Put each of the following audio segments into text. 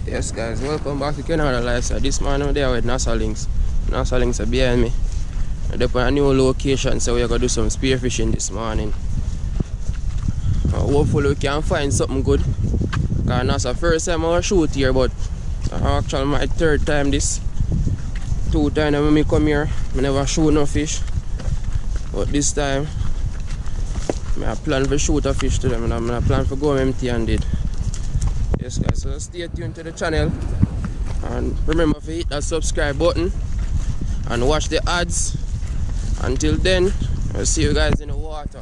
Yes guys, welcome back to Canada Lifestyle. This man over there with NASA Links. NASA Links are behind me. They're on a new location, so we're gonna do some spearfishing this morning. Hopefully we can find something good. Cause that's the first time I shoot here, but actually my third time this. 2 times when I come here, I never shoot no fish. But this time I plan to shoot a fish to them, and I plan to go empty handed. Yes guys, so stay tuned to the channel and remember to hit that subscribe button and watch the ads. Until then, I'll see you guys in the water.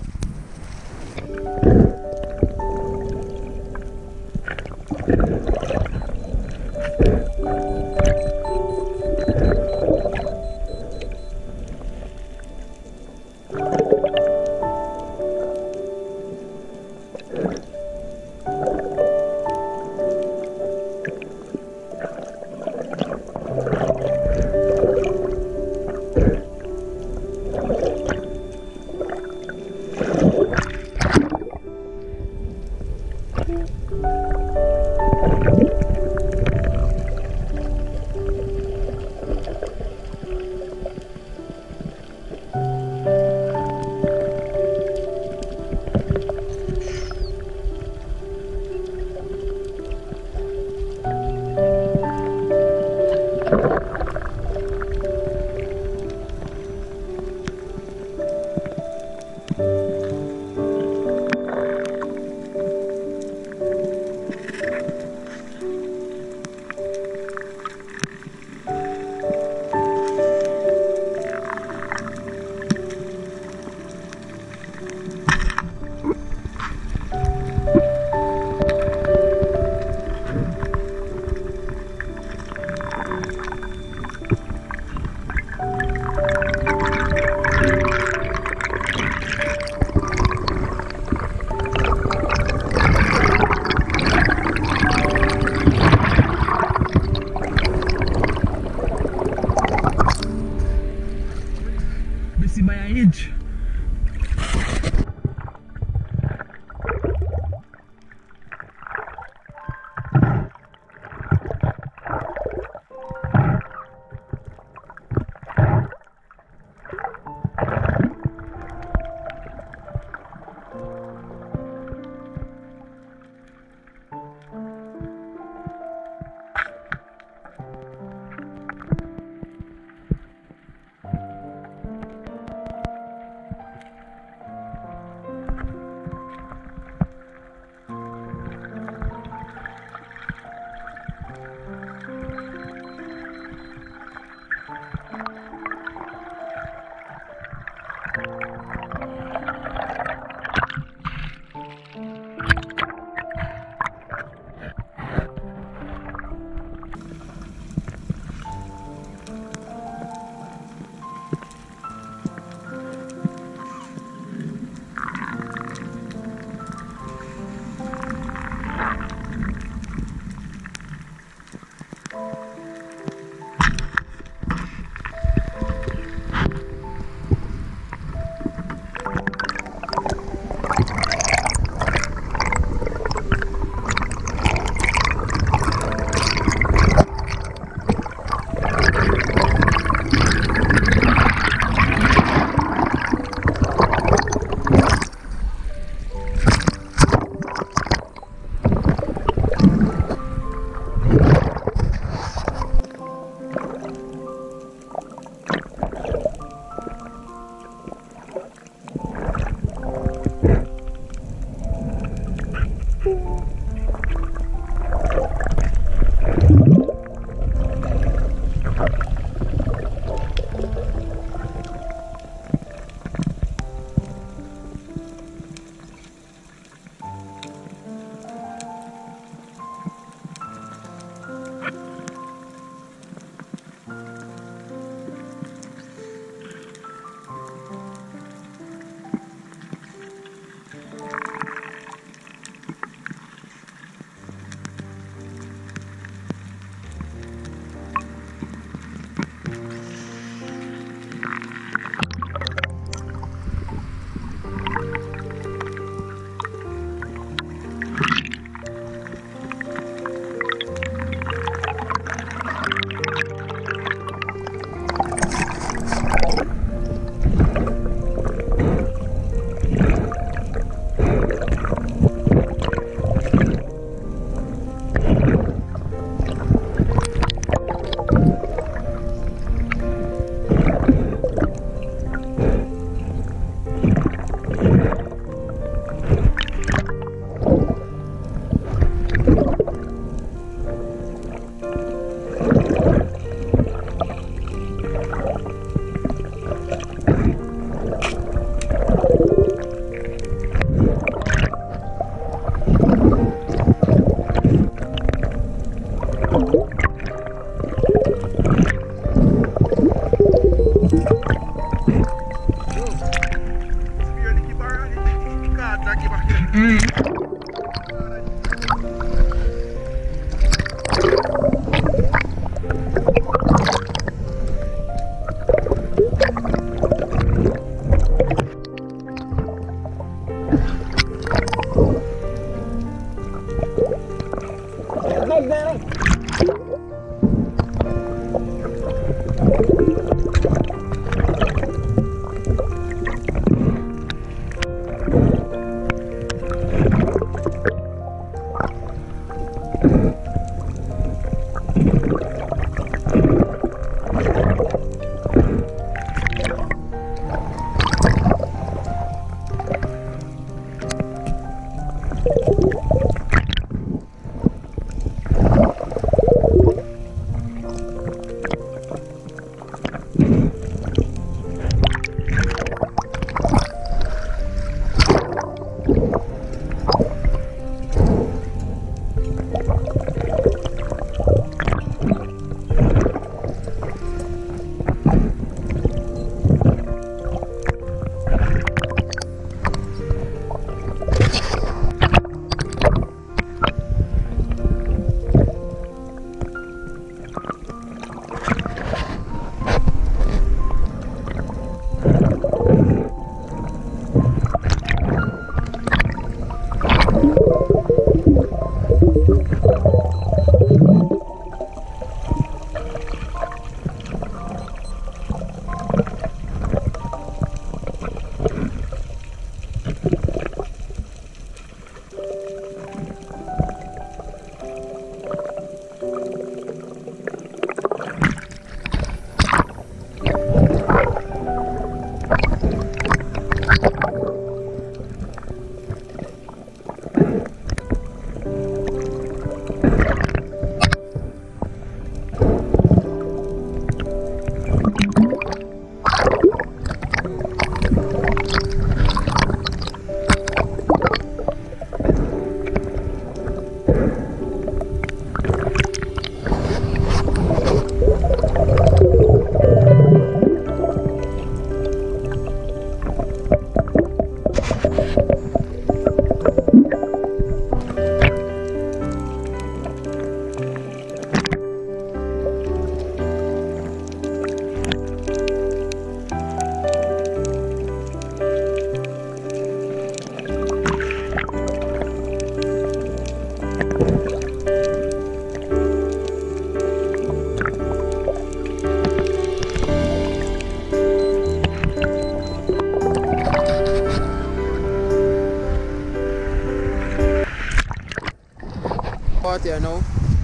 Out here now,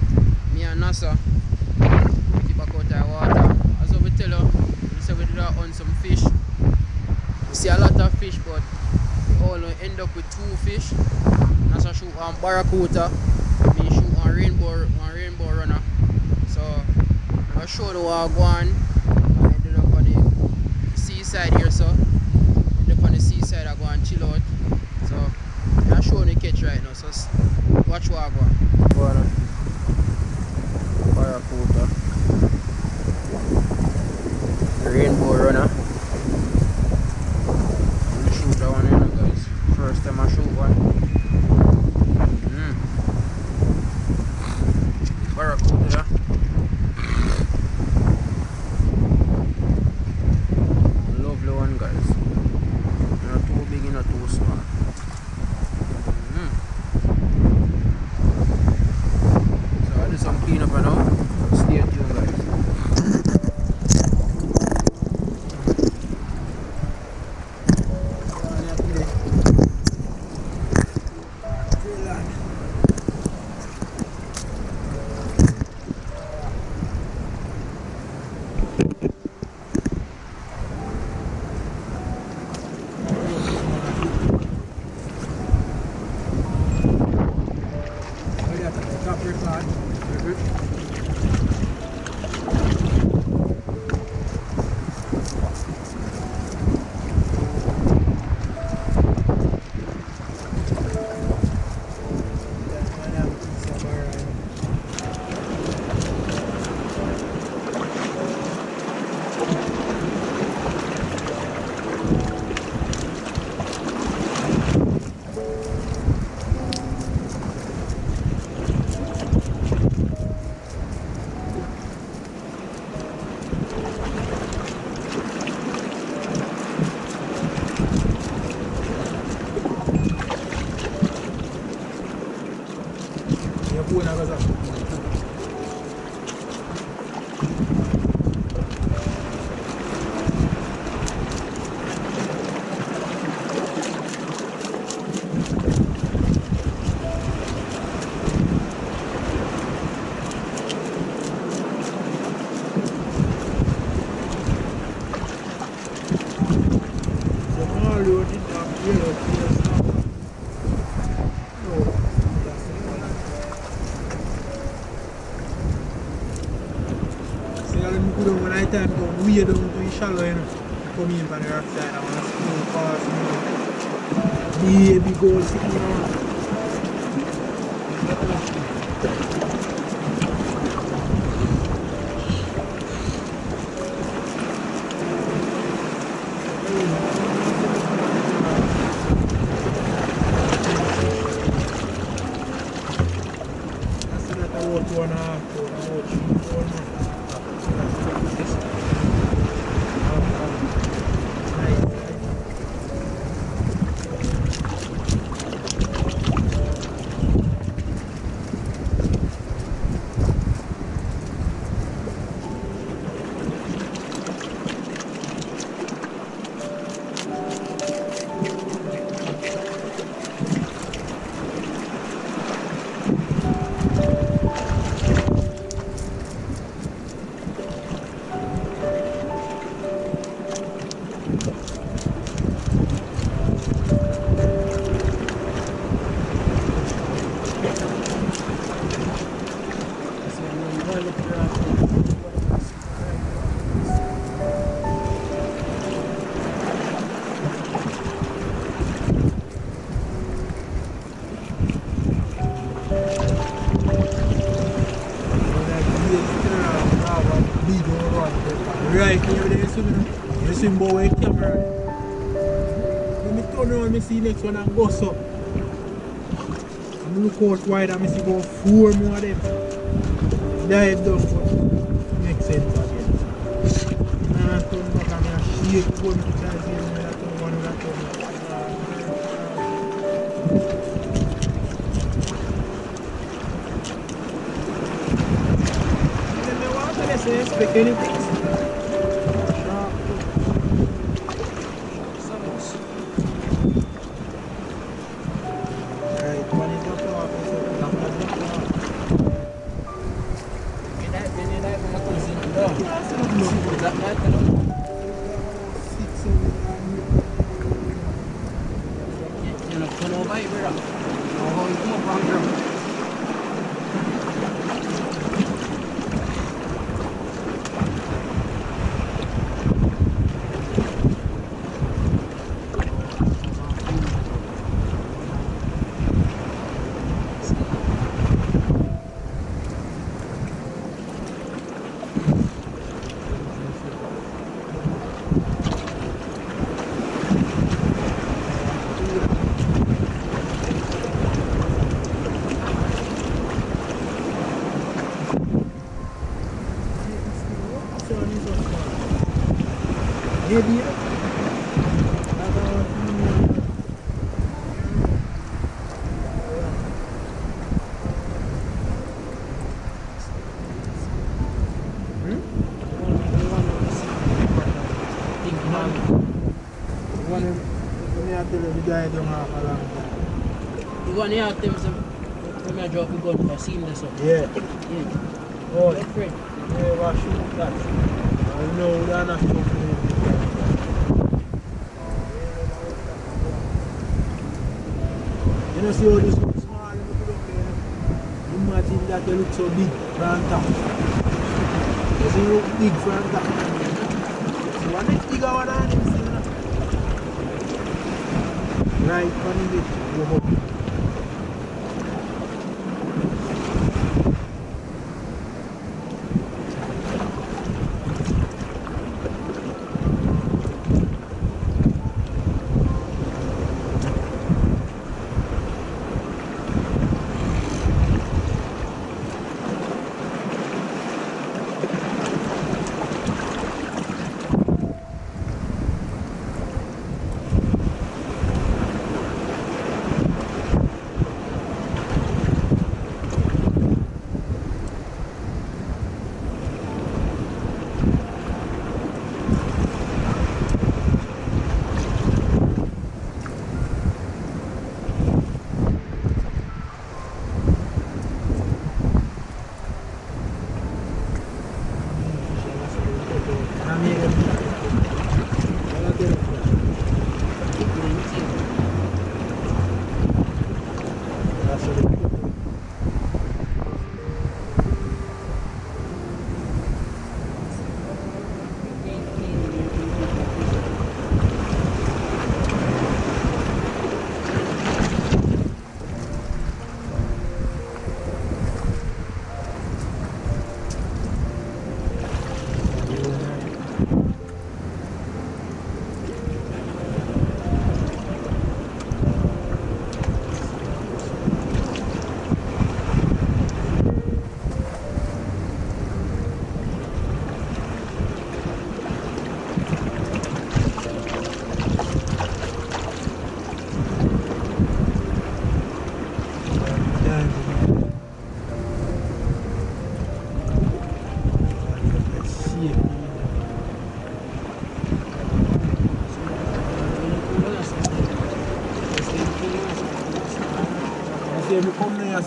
me and Nasa keep back out of water. As we tell you, we say we did on some fish. We see a lot of fish, but we only end up with 2 fish. Nasa shoot on barracuda, me shoot on rainbow runner. So I show you what I go on. I ended up on the seaside here, so ended up on the seaside. I go and chill out. So I'm showing the catch right now. So watch what I go on. Barracuda, rainbow runner. I'm gonna shoot that one in, guys. First time I shoot one. Barracuda. Lovely one, guys. Not too big, not too small. Some cleanup and all. Stay tuned, guys. and go down when I time down, way down to the shallow, you know. Come in from the rock side, I want to scroll past me. Baby gold sitting around. Right here, there you see more with camera. When I turn around, I see the next one and go so. I look out wide and I see about 4 more of them. Dive down, but makes sense again. Now I turn back and I shake one to try to see one of that. Expect anything. You want to have them when I drop the gun, I see this up. Yeah. Oh, my friend. Yeah, well, shoot that. I know they're not shooting. You know, see how this looks small? Imagine that they look so big from top. Does it look big from top? So what is bigger one on him? Right, funny bit. Go home.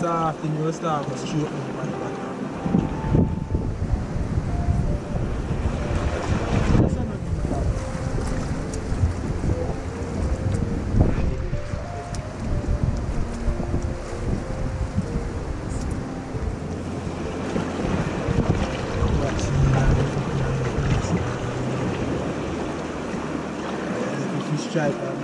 soft, then you'll start to shoot on the bottom. Stripe